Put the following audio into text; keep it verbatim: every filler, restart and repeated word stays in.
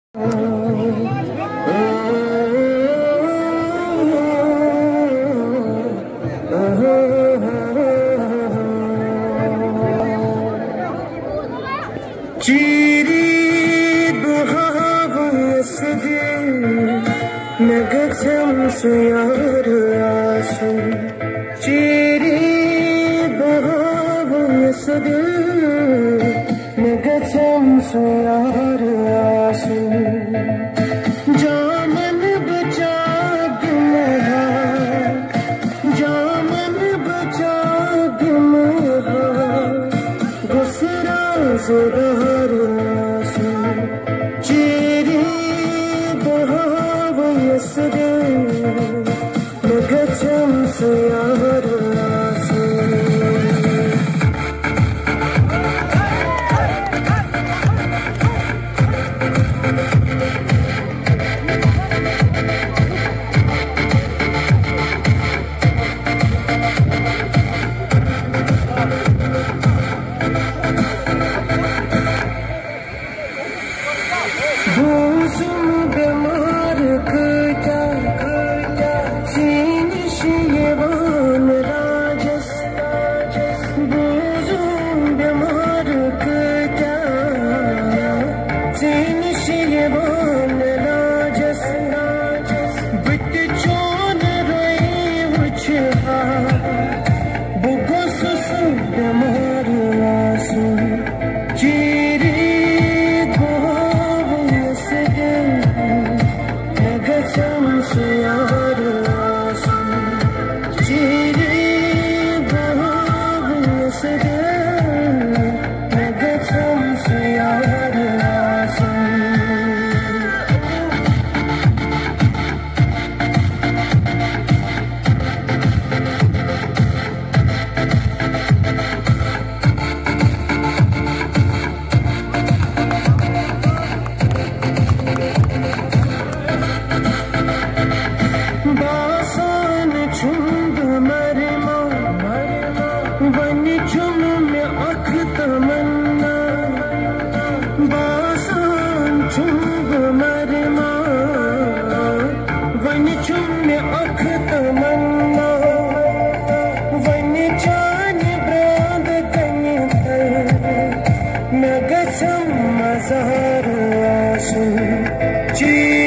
Ciri bahawa sedih Nagacam suyar asu Ciri bahawa sedih Nagacam suyar asu Jaman baca gimha Jaman baca gimha Gusra zodar asu Ciri bahawa sedih Nagacam suyar asu Buzum bemar kata Sini shiyevan rajas Buzum bemar kata Sini shiyevan rajas Bit chon roi uchha Bugos bemar asu Ciri Nagacam suyar asu Ciri bahawa sedih Nagacam suyar asu Basan chund marma Van chum mein akh tamanna Basan chund marma Van chum mein akh tamanna Van chan brand kani Nagacam mazhar asu